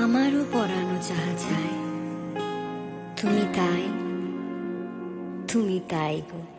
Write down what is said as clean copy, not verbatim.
আমারও পরানো যাহা চায়, তুমি তাই, তুমি তাই গো।